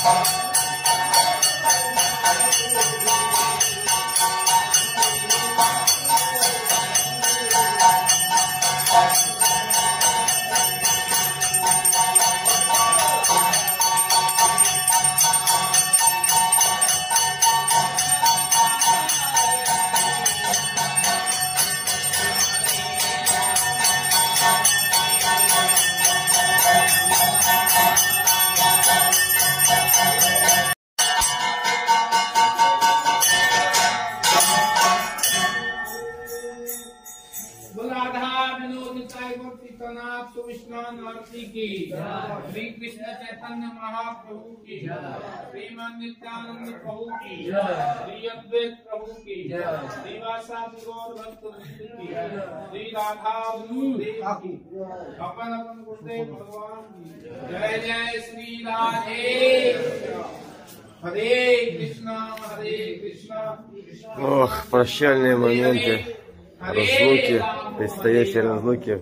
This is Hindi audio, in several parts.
श्री कृष्ण चैतन्य महाप्रभु की, श्रीमन्नित्यानंद प्रभु की, श्री अद्वैत प्रभु की, श्रीवासादि गौर भक्त की, श्री राधा देव की, अपन अपन गुरुदेव भगवान की जय जय श्री राधे। हरे कृष्णा। Ох, прощальные моменты, разлуки, предстоящие разлуки.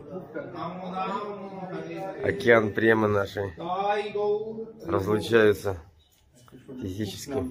Океан према нашей разлучаются физически.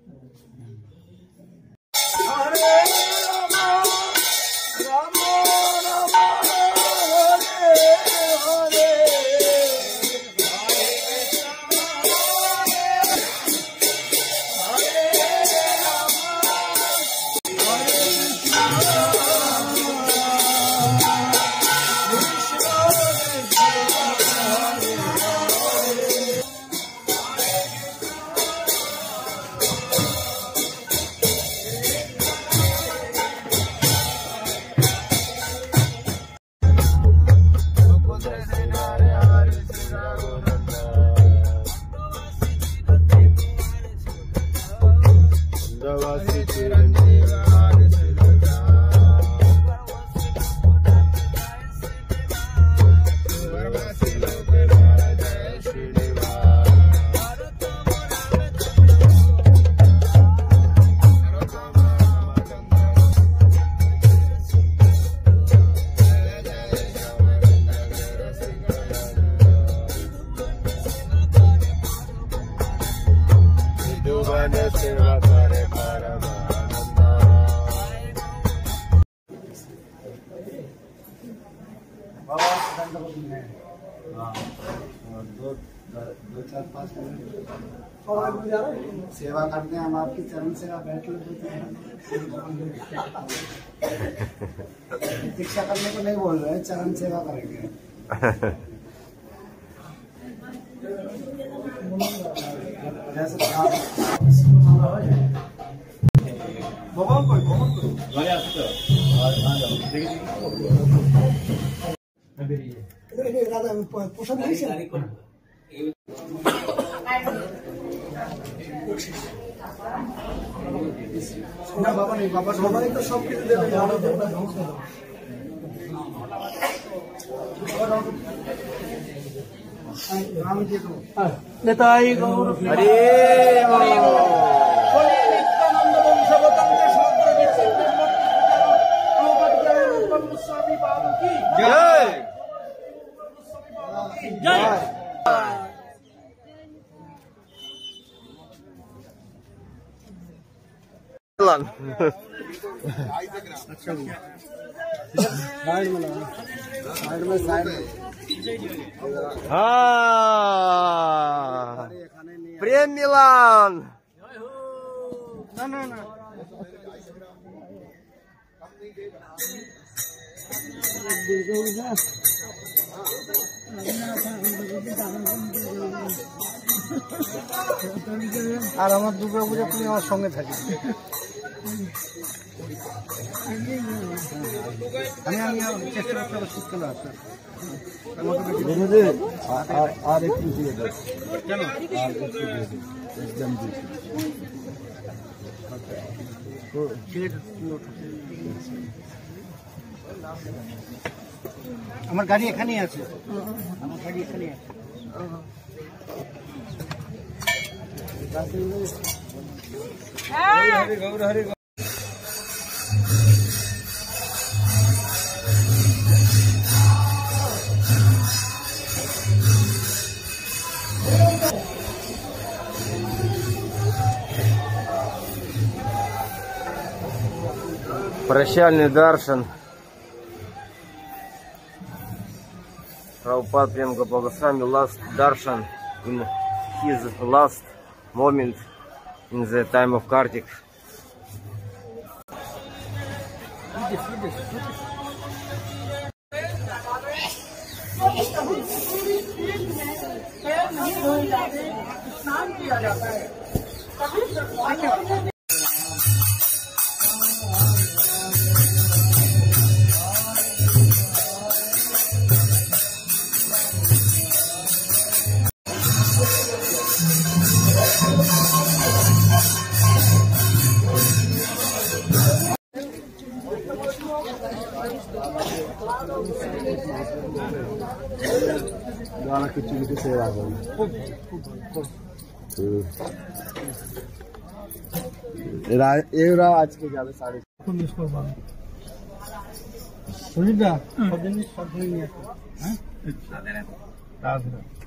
दो चार 5 मिनट सेवा करते हैं हम आपकी चरण सेवा बैठ दीक्षा करने को नहीं बोल रहे हैं, चरण सेवा करेंगे। পোশাক দিয়েছে না বাবা নেই, বাবা সবাই তো সব কিছু দেবে। আমি দিয়ে দেবো। নেতাই গৌর हरे प्रेम मिलन। আর আমার দুর্গা পূজা তুমি আমার সঙ্গে থাকি। আমি চেষ্টা করতে শীতকালে আসতে আর একটু দিয়ে দেব। কেন আর একটু দিয়ে দেব একদম আমার গাড়ি এখানেই আছে, আমার গাড়ি এখানেই আছে। গৌর হরে Прощальный даршан. Прабхупад Прем Гопал Госвами last darshan in his last moment in the time of Kartik. स्नान किया जाता है। द्वारा की चीज की सेवा होगी। आज के ज्यादा 3:30